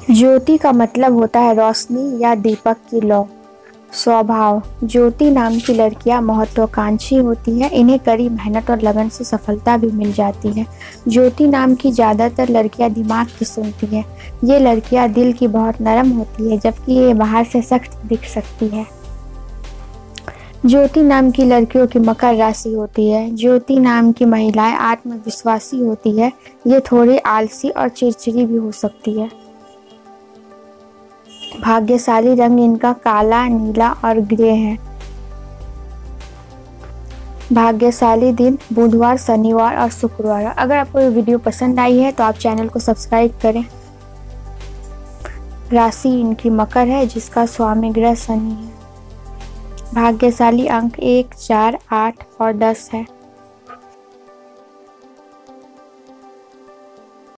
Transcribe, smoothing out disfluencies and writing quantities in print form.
ज्योति का मतलब होता है रोशनी या दीपक की लौ। स्वभाव, ज्योति नाम की लड़कियां महत्वाकांक्षी होती है। इन्हें कड़ी मेहनत और लगन से सफलता भी मिल जाती है। ज्योति नाम की ज़्यादातर लड़कियां दिमाग की सुनती है। ये लड़कियां दिल की बहुत नरम होती है, जबकि ये बाहर से सख्त दिख सकती है। ज्योति नाम की लड़कियों की मकर राशि होती है। ज्योति नाम की महिलाएं आत्मविश्वासी होती है। ये थोड़ी आलसी और चिड़चिड़ी भी हो सकती है। भाग्यशाली रंग इनका काला, नीला और ग्रे है। भाग्यशाली दिन बुधवार, शनिवार और शुक्रवार। अगर आपको ये वीडियो पसंद आई है तो आप चैनल को सब्सक्राइब करें। राशि इनकी मकर है, जिसका स्वामी ग्रह शनि है। भाग्यशाली अंक 1, 4, 8 और 10 है।